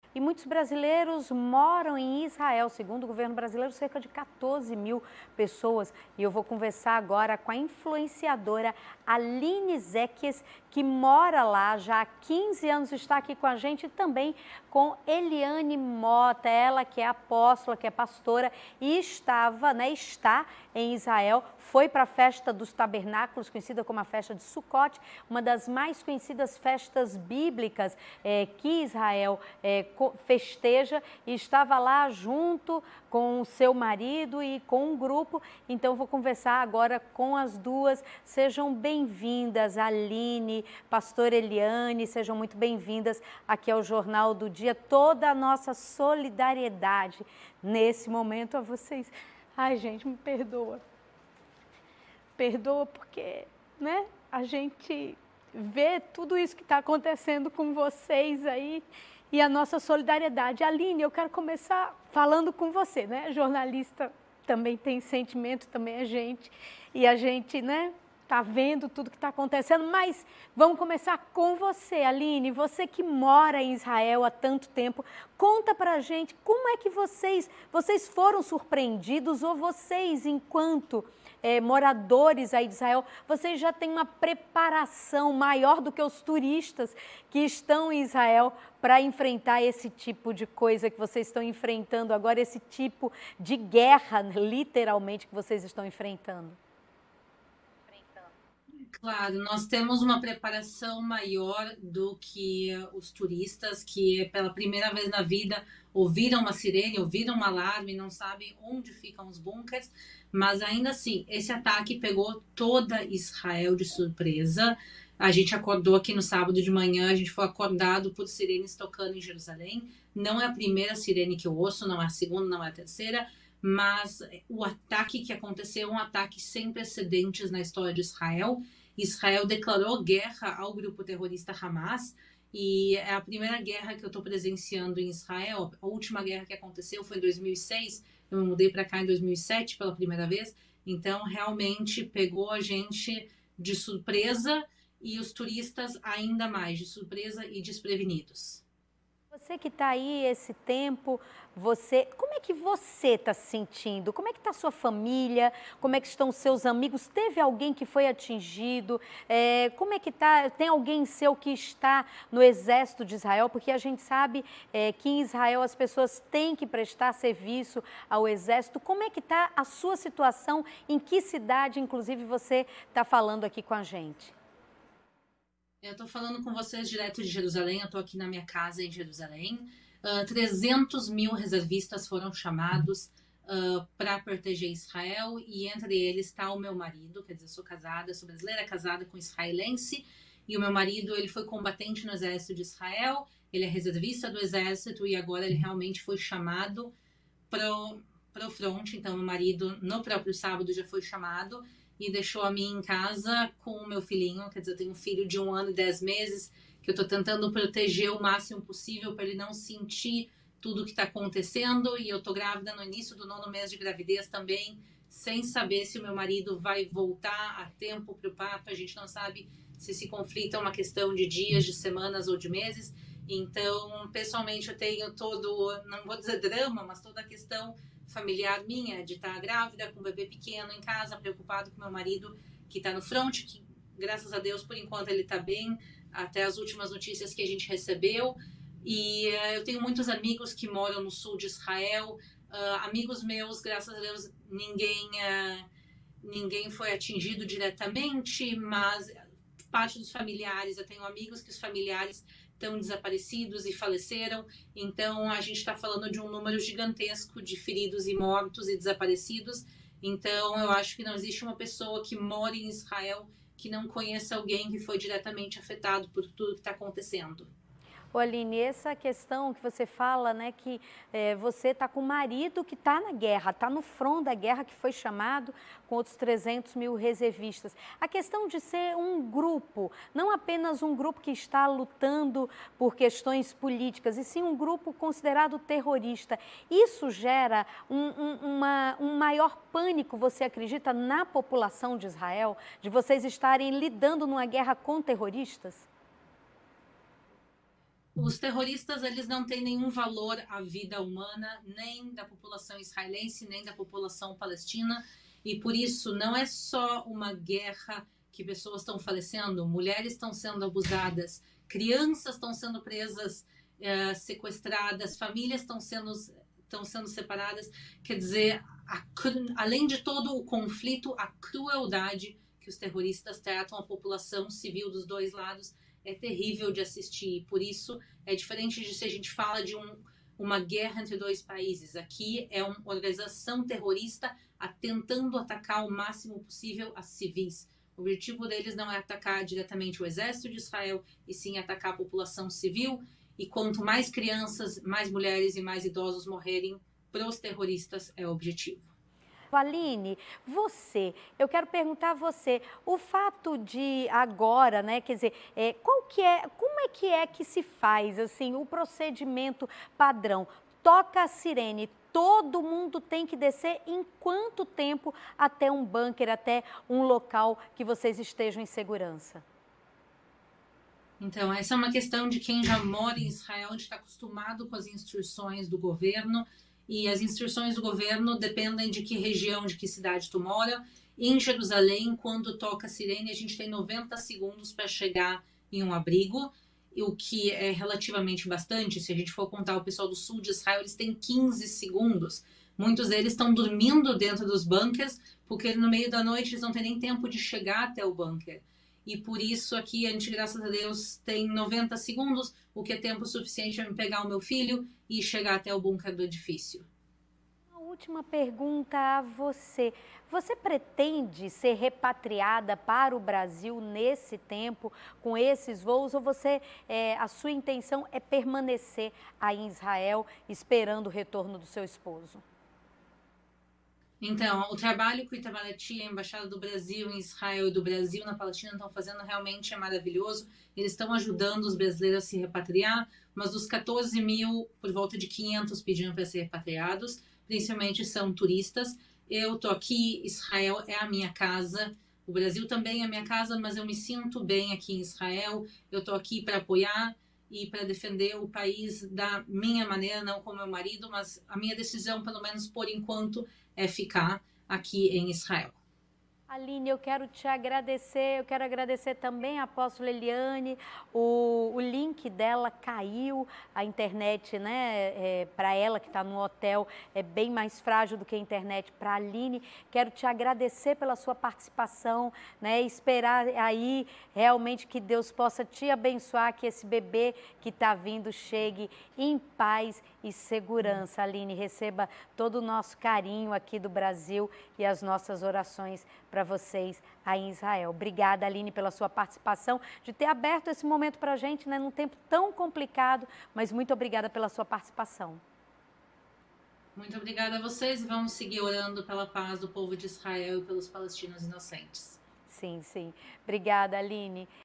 E muitos brasileiros moram em Israel, segundo o governo brasileiro, cerca de 14 mil pessoas. E eu vou conversar agora com a influenciadora Aline Zequies, que mora lá já há 15 anos, está aqui com a gente, e também com Eliane Mota, ela que é apóstola, que é pastora e está em Israel, foi para a festa dos tabernáculos, conhecida como a festa de Sucote, uma das mais conhecidas festas bíblicas que Israel festeja, e estava lá junto com o seu marido e com um grupo. Então vou conversar agora com as duas. Sejam bem-vindas, Aline, pastor Eliane, sejam muito bem-vindas aqui ao Jornal do Dia. Toda a nossa solidariedade nesse momento a vocês. Ai, gente, me perdoa. Perdoa porque, né, a gente vê tudo isso que está acontecendo com vocês aí e a nossa solidariedade. Aline, eu quero começar falando com você, né? Jornalista também tem sentimento, também é gente, e a gente, né, tá vendo tudo que está acontecendo, mas vamos começar com você, Aline, você que mora em Israel há tanto tempo, conta pra gente como é que vocês foram surpreendidos, ou vocês, enquanto moradores aí de Israel, vocês já têm uma preparação maior do que os turistas que estão em Israel para enfrentar esse tipo de coisa que vocês estão enfrentando agora, esse tipo de guerra, literalmente, que vocês estão enfrentando? Claro, nós temos uma preparação maior do que os turistas que pela primeira vez na vida ouviram uma sirene, ouviram um alarme, não sabem onde ficam os bunkers, mas ainda assim, esse ataque pegou toda Israel de surpresa. A gente acordou aqui no sábado de manhã, a gente foi acordado por sirenes tocando em Jerusalém. Não é a primeira sirene que eu ouço, não é a segunda, não é a terceira, mas o ataque que aconteceu é um ataque sem precedentes na história de Israel. Israel declarou guerra ao grupo terrorista Hamas, e é a primeira guerra que eu estou presenciando em Israel. A última guerra que aconteceu foi em 2006, eu me mudei para cá em 2007 pela primeira vez, então realmente pegou a gente de surpresa e os turistas ainda mais de surpresa e desprevenidos. Você que está aí esse tempo, como é que você está se sentindo? Como é que está a sua família? Como é que estão os seus amigos? Teve alguém que foi atingido? Como é que está? Tem alguém seu que está no exército de Israel? Porque a gente sabe que em Israel as pessoas têm que prestar serviço ao exército. Como é que está a sua situação? Em que cidade, inclusive, você está falando aqui com a gente? Eu estou falando com vocês direto de Jerusalém, eu estou aqui na minha casa em Jerusalém. 300 mil reservistas foram chamados para proteger Israel, e entre eles está o meu marido, quer dizer, sou casada, sou brasileira, casada com israelense, e o meu marido, ele foi combatente no exército de Israel, ele é reservista do exército, e agora ele realmente foi chamado para o front. Então meu marido no próprio sábado já foi chamado e deixou a mim em casa com o meu filhinho. Quer dizer, eu tenho um filho de 1 ano e 10 meses que eu estou tentando proteger o máximo possível para ele não sentir tudo que está acontecendo, e eu estou grávida no início do 9º mês de gravidez também, sem saber se o meu marido vai voltar a tempo para o parto. A gente não sabe se esse conflito é uma questão de dias, de semanas ou de meses. Então, pessoalmente, eu tenho todo, não vou dizer drama, mas toda a questão familiar minha, de estar grávida, com um bebê pequeno em casa, preocupado com meu marido que está no front, que graças a Deus, por enquanto, ele está bem, até as últimas notícias que a gente recebeu. E eu tenho muitos amigos que moram no sul de Israel, amigos meus, graças a Deus, ninguém foi atingido diretamente, mas parte dos familiares, eu tenho amigos que os familiares estão desaparecidos e faleceram. Então a gente está falando de um número gigantesco de feridos e mortos e desaparecidos. Então eu acho que não existe uma pessoa que mora em Israel que não conheça alguém que foi diretamente afetado por tudo que está acontecendo. Ô Aline, essa questão que você fala, né, que você está com o marido que está na guerra, está no front da guerra, que foi chamado com outros 300 mil reservistas. A questão de ser um grupo, não apenas um grupo que está lutando por questões políticas, e sim um grupo considerado terrorista, isso gera um maior pânico, você acredita, na população de Israel, de vocês estarem lidando numa guerra com terroristas? Os terroristas, eles não têm nenhum valor à vida humana, nem da população israelense, nem da população palestina, e por isso não é só uma guerra que pessoas estão falecendo, mulheres estão sendo abusadas, crianças estão sendo presas, sequestradas, famílias estão sendo separadas. Quer dizer, além de todo o conflito, a crueldade que os terroristas tratam a população civil dos dois lados é terrível de assistir. Por isso, é diferente de se a gente fala de uma guerra entre dois países. Aqui é uma organização terrorista tentando atacar o máximo possível as civis. O objetivo deles não é atacar diretamente o exército de Israel, e sim atacar a população civil. E quanto mais crianças, mais mulheres e mais idosos morrerem, para os terroristas é o objetivo. Aline, eu quero perguntar a você, o fato de agora, né, quer dizer, como é que se faz, assim, o procedimento padrão? Toca a sirene, todo mundo tem que descer em quanto tempo até um bunker, até um local que vocês estejam em segurança? Então, essa é uma questão de quem já mora em Israel, onde está acostumado com as instruções do governo, e as instruções do governo dependem de que região, de que cidade tu mora. Em Jerusalém, quando toca a sirene, a gente tem 90 segundos para chegar em um abrigo, o que é relativamente bastante. Se a gente for contar o pessoal do sul de Israel, eles têm 15 segundos. Muitos deles estão dormindo dentro dos bunkers, porque no meio da noite eles não têm nem tempo de chegar até o bunker. E por isso aqui a gente, graças a Deus, tem 90 segundos, o que é tempo suficiente para pegar o meu filho e chegar até o bunker do edifício. Uma última pergunta a você. Você pretende ser repatriada para o Brasil nesse tempo, com esses voos, ou a sua intenção é permanecer aí em Israel, esperando o retorno do seu esposo? Então, o trabalho que o Itamaraty, a Embaixada do Brasil em Israel e do Brasil na Palestina estão fazendo realmente é maravilhoso. Eles estão ajudando os brasileiros a se repatriar, mas dos 14 mil, por volta de 500 pediram para ser repatriados, principalmente são turistas. Eu estou aqui, Israel é a minha casa, o Brasil também é a minha casa, mas eu me sinto bem aqui em Israel. Eu estou aqui para apoiar e para defender o país da minha maneira, não com meu marido, mas a minha decisão, pelo menos por enquanto, é ficar aqui em Israel. Aline, eu quero te agradecer, eu quero agradecer também a apóstola Eliane, o link dela caiu, a internet, né, para ela que está no hotel é bem mais frágil do que a internet para a Aline. Quero te agradecer pela sua participação, né, esperar aí realmente que Deus possa te abençoar, que esse bebê que está vindo chegue em paz e segurança. Aline, receba todo o nosso carinho aqui do Brasil e as nossas orações para vocês aí em Israel. Obrigada, Aline, pela sua participação, de ter aberto esse momento para a gente, né, num tempo tão complicado, mas muito obrigada pela sua participação. Muito obrigada a vocês e vamos seguir orando pela paz do povo de Israel e pelos palestinos inocentes. Sim, sim. Obrigada, Aline.